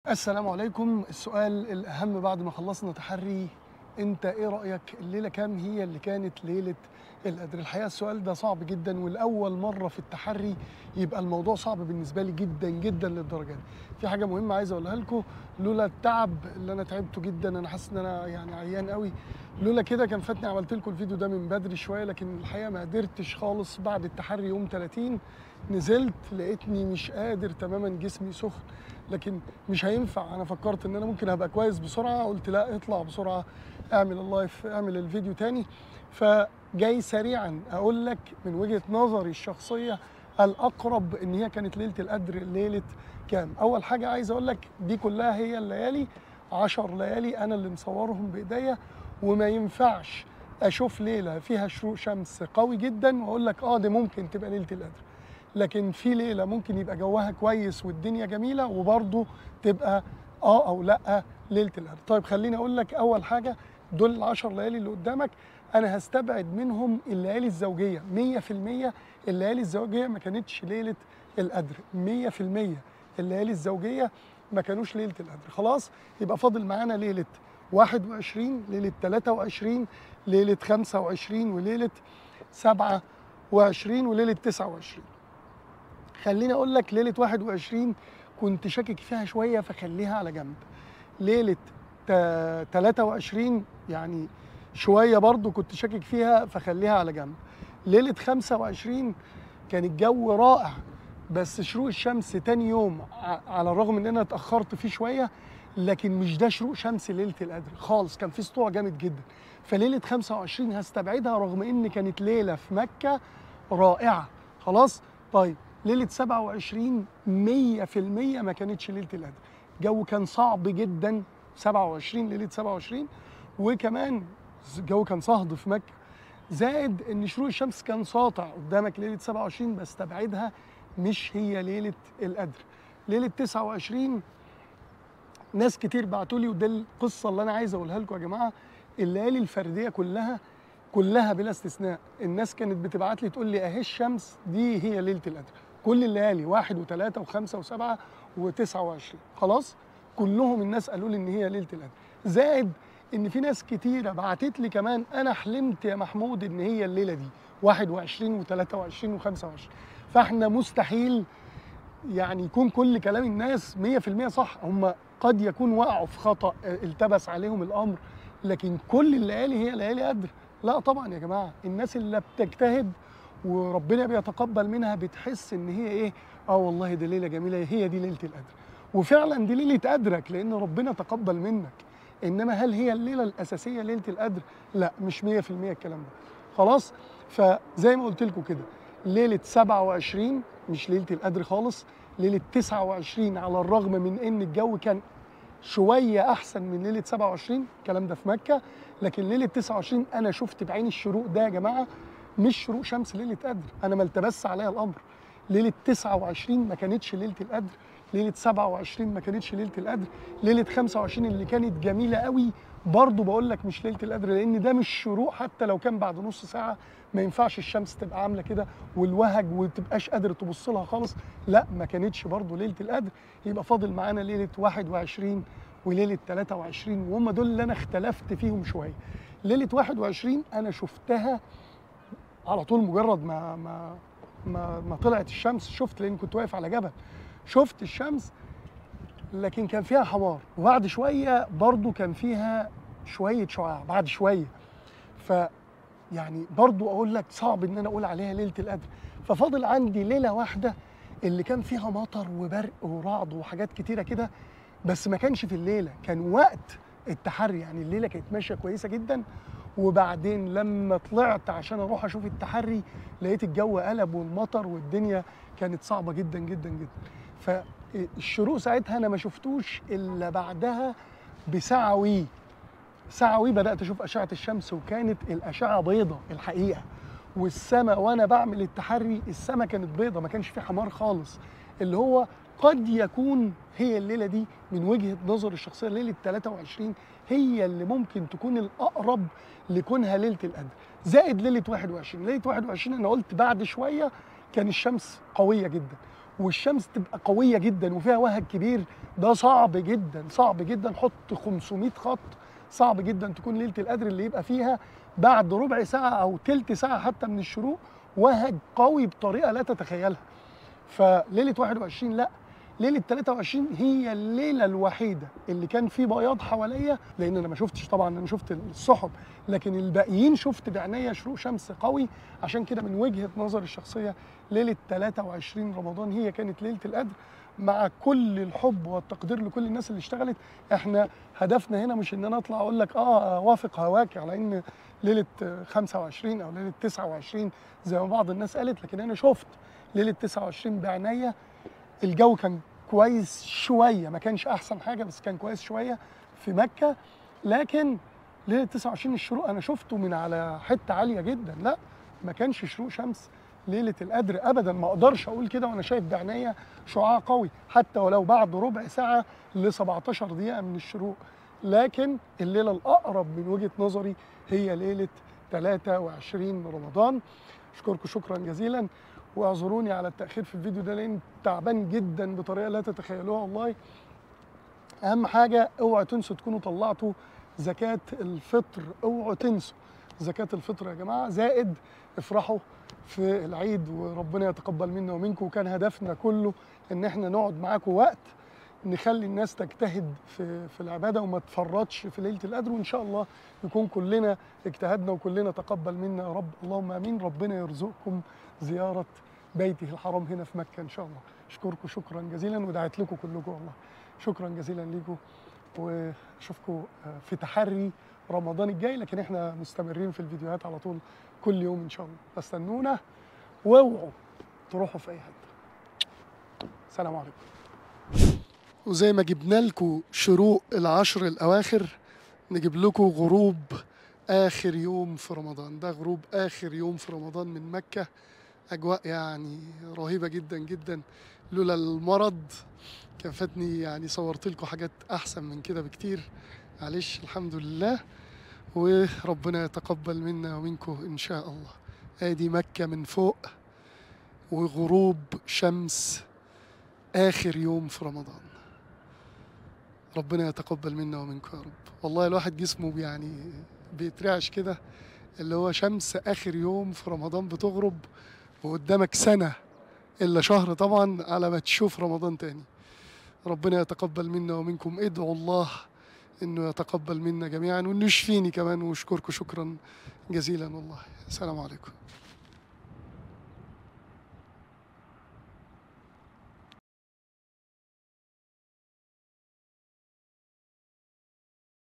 السلام عليكم. السؤال الأهم بعد ما خلصنا تحري، أنت إيه رأيك الليلة كام هي اللي كانت ليلة القدر؟ الحقيقة السؤال ده صعب جدا، والأول مرة في التحري يبقى الموضوع صعب بالنسبة لي جدا جدا للدرجة دي. في حاجة مهمة عايز أقولها لكم، لولا التعب اللي أنا تعبته جدا، أنا حاسس إن أنا يعني عيان قوي، لولا كده كان فاتني عملت لكم الفيديو ده من بدري شوية، لكن الحقيقة ما قدرتش خالص. بعد التحري يوم 30 نزلت لقيتني مش قادر تماما، جسمي سخن، لكن مش هينفع. انا فكرت ان انا ممكن ابقى كويس بسرعه، قلت لا، اطلع بسرعه، اعمل اللايف، اعمل الفيديو تاني. فجاي سريعا اقول لك من وجهه نظري الشخصيه الاقرب ان هي كانت ليله القدر ليله كام. اول حاجه عايز اقول لك دي كلها هي الليالي، 10 ليالي انا اللي مصورهم بايديا، وما ينفعش اشوف ليله فيها شروق شمس قوي جدا واقول لك دي ممكن تبقى ليله القدر. لكن في ليله ممكن يبقى جوها كويس والدنيا جميله وبرضه تبقى او لا ليله القدر. طيب خليني اقول لك اول حاجه، دول ال10 ليالي اللي قدامك انا هستبعد منهم الليالي الزوجيه 100%. الليالي الزوجيه ما كانتش ليله القدر 100%. الليالي الزوجيه ما كانوش ليله القدر. خلاص، يبقى فاضل معانا ليله 21، ليله 23، ليله 25، وليله 27، وليله 29. خليني اقول لك ليله 21 كنت شاكك فيها شويه فخليها على جنب. ليله 23 يعني شويه برضو كنت شاكك فيها فخليها على جنب. ليله 25 كان الجو رائع، بس شروق الشمس تاني يوم على الرغم ان انا اتاخرت فيه شويه، لكن مش ده شروق شمس ليله القدر خالص، كان في سطوع جامد جدا. فليله 25 هستبعدها رغم ان كانت ليله في مكه رائعه. خلاص. طيب ليله 27 100% ما كانتش ليله القدر، الجو كان صعب جدا 27 ليله 27، وكمان الجو كان صهد في مكه، زائد ان شروق الشمس كان ساطع قدامك ليله 27، بستبعدها، مش هي ليله القدر. ليله 29 ناس كتير بعتوا لي، وده القصه اللي انا عايز اقولها لكم يا جماعه. الليالي الفرديه كلها بلا استثناء الناس كانت بتبعت لي تقول لي اهي الشمس دي هي ليله القدر. كل الليالي 1 و3 و5 و7 و29 خلاص كلهم الناس قالوا لي ان هي ليله القدر. زائد ان في ناس كتيره بعتت لي كمان انا حلمت يا محمود ان هي الليله دي 21 و23 و25. فاحنا مستحيل يعني يكون كل كلام الناس 100% صح، هم قد يكون وقعوا في خطأ التبس عليهم الامر، لكن كل الليالي هي ليالي قدر؟ لا طبعا يا جماعه. الناس اللي بتجتهد وربنا بيتقبل منها بتحس ان هي ايه، والله دي ليله جميله، هي دي ليله القدر، وفعلا دي ليله قدرك لان ربنا تقبل منك. انما هل هي الليله الاساسيه ليله القدر؟ لا، مش 100% الكلام ده. خلاص. فزي ما قلت لكم كده، ليله 27 مش ليله القدر خالص. ليله 29 على الرغم من ان الجو كان شويه احسن من ليله 27، الكلام ده في مكه، لكن ليله 29 انا شفت بعيني الشروق ده يا جماعه، مش شروق شمس ليله قدر، انا ما التبس عليا الامر. ليله 29 ما كانتش ليله القدر، ليله 27 ما كانتش ليله القدر، ليله 25 اللي كانت جميله قوي برضه بقول لك مش ليله القدر، لان ده مش شروق. حتى لو كان بعد نص ساعه ما ينفعش الشمس تبقى عامله كده والوهج وتبقاش قادر تبص لها خالص، لا ما كانتش برضه ليله القدر. يبقى فاضل معانا ليله 21 وليله 23، وهم دول اللي انا اختلفت فيهم شويه. ليله 21 انا شفتها على طول، مجرد ما طلعت الشمس شفت، لان كنت واقف على جبل، شفت الشمس، لكن كان فيها حمار، وبعد شويه برضو كان فيها شويه شعاع بعد شويه. ف يعني برضو اقول لك صعب ان انا اقول عليها ليله القدر. ففاضل عندي ليله واحده اللي كان فيها مطر وبرق ورعد وحاجات كتيره كده، بس ما كانش في الليله، كان وقت التحري. يعني الليله كانت ماشيه كويسه جدا، وبعدين لما طلعت عشان اروح اشوف التحري لقيت الجو قلب والمطر والدنيا كانت صعبه جدا جدا جدا. فالشروق ساعتها انا ما شفتوش الا بعدها بساعه ساعه بدات اشوف اشعه الشمس، وكانت الاشعه بيضه الحقيقه، والسماء وانا بعمل التحري السماء كانت بيضه، ما كانش في حمار خالص، اللي هو قد يكون هي الليله دي من وجهه نظر الشخصيه ليله 23 هي اللي ممكن تكون الاقرب لكونها ليله القدر. زائد ليله 21. ليله 21 انا قلت بعد شويه كان الشمس قويه جدا، والشمس تبقى قويه جدا وفيها وهج كبير، ده صعب جدا صعب جدا. حط 500 خط، صعب جدا تكون ليله القدر اللي يبقى فيها بعد ربع ساعه او تلت ساعه حتى من الشروق وهج قوي بطريقه لا تتخيلها. فليله 21 لا، ليله 23 هي الليله الوحيده اللي كان في بياض حواليا، لان انا ما شفتش طبعا، انا شفت السحب، لكن الباقيين شفت بعينيا شروق شمس قوي. عشان كده من وجهه نظري الشخصيه ليله 23 رمضان هي كانت ليله القدر. مع كل الحب والتقدير لكل الناس اللي اشتغلت، احنا هدفنا هنا مش ان انا اطلع اقول لك وافق هواك على ان ليله 25 او ليله 29 زي ما بعض الناس قالت، لكن انا شفت ليله 29 بعينيا. الجو كان كويس شويه، ما كانش احسن حاجه بس كان كويس شويه في مكه. لكن ليله 29 الشروق انا شفته من على حته عاليه جدا، لا ما كانش شروق شمس ليله القدر ابدا. ما اقدرش اقول كده وانا شايف بعينيا شعاع قوي حتى ولو بعد ربع ساعه ل 17 دقيقه من الشروق. لكن الليله الاقرب من وجهه نظري هي ليله 23 رمضان. اشكركم شكرا جزيلا، واعذروني على التاخير في الفيديو ده لان تعبان جدا بطريقه لا تتخيلوها والله. اهم حاجه اوعوا تنسوا تكونوا طلعتوا زكاه الفطر، اوعوا تنسوا زكاه الفطر يا جماعه. زائد افرحوا في العيد وربنا يتقبل منا ومنكم. وكان هدفنا كله ان احنا نقعد معاكم وقت نخلي الناس تجتهد في العباده وما تفرطش في ليله القدر، وان شاء الله يكون كلنا اجتهدنا وكلنا تقبل منا يا رب. اللهم امين. ربنا يرزقكم زياره بيته الحرام هنا في مكه ان شاء الله. اشكركم شكرا جزيلا ودعيت لكم كلكم والله. شكرا جزيلا ليكم، واشوفكم في تحري رمضان الجاي، لكن احنا مستمرين في الفيديوهات على طول كل يوم ان شاء الله. فاستنونا واوعوا تروحوا في اي حته. سلام عليكم. وزي ما جبنا لكم شروق العشر الاواخر نجيب لكم غروب اخر يوم في رمضان. ده غروب اخر يوم في رمضان من مكه. اجواء يعني رهيبه جدا جدا. لولا المرض كان فاتني يعني صورت لكم حاجات احسن من كده بكتير. معلش الحمد لله، وربنا يتقبل منا ومنكم ان شاء الله. ادي مكه من فوق وغروب شمس اخر يوم في رمضان. ربنا يتقبل منا ومنكم يا رب. والله الواحد جسمه يعني بيترعش كده، اللي هو شمس اخر يوم في رمضان بتغرب وقدامك سنة الا شهر طبعا على ما تشوف رمضان تاني. ربنا يتقبل منا ومنكم. ادعوا الله انه يتقبل منا جميعا وانه يشفيني كمان. واشكركم شكرا جزيلا والله. السلام عليكم.